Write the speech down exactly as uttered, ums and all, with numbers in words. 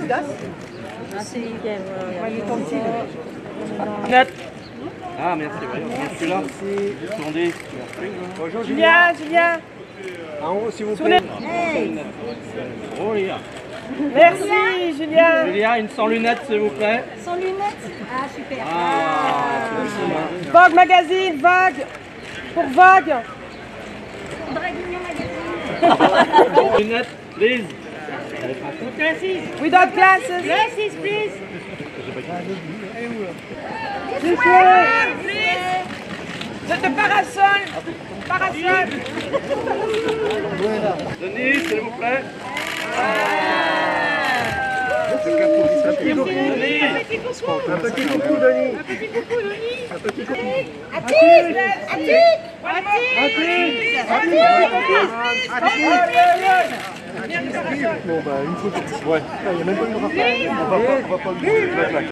Adidas. Note. Ah, merci, oui, on est là. Attendez. Bonjour Julien, Julien. En haut, s'il vous Sur plaît. les- Oh, les gars. Merci, Julien. Julia, une sans lunettes, s'il vous plaît. Sans lunettes? Ah, super. Ah, Vogue Magazine, Vogue. Pour Vogue. Draguignan Magazine. lunettes, please. Without glasses. Glasses, please. C'est de parasol. Parasol. Denis, s'il vous plaît. Denis. Un petit coucou, Denis. Un petit coucou, Denis. Atik! Atik! Bon, bah, une photo. Ouais. Il n'y a même pas une rapide. On va pas, on va pas le mettre là.